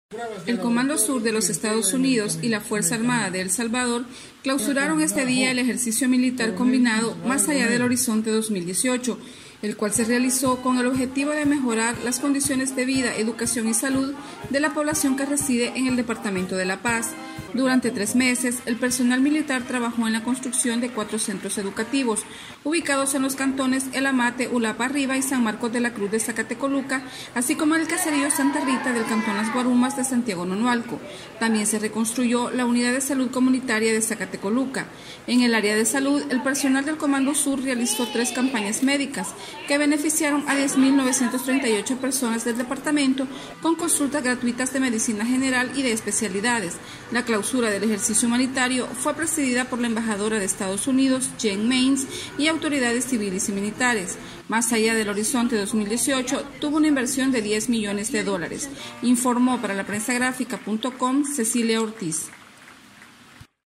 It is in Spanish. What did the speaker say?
El Comando Sur de los Estados Unidos y la Fuerza Armada de El Salvador clausuraron este día el ejercicio militar combinado Más Allá del Horizonte 2018, el cual se realizó con el objetivo de mejorar las condiciones de vida, educación y salud de la población que reside en el Departamento de La Paz. Durante 3 meses, el personal militar trabajó en la construcción de 4 centros educativos, ubicados en los cantones El Amate, Ulapa Arriba y San Marcos de la Cruz de Zacatecoluca, así como en el caserío Santa Rita del cantón Las Guarumas de Santiago Nonualco. También se reconstruyó la unidad de salud comunitaria de Zacatecoluca. En el área de salud, el personal del Comando Sur realizó 3 campañas médicas que beneficiaron a 10.938 personas del departamento con consultas gratuitas de medicina general y de especialidades. La clausura del ejercicio humanitario fue presidida por la embajadora de Estados Unidos, Jen Mains, y autoridades civiles y militares. Más Allá del Horizonte 2018 tuvo una inversión de $10 millones, informó para la prensagráfica.com Cecilia Ortiz.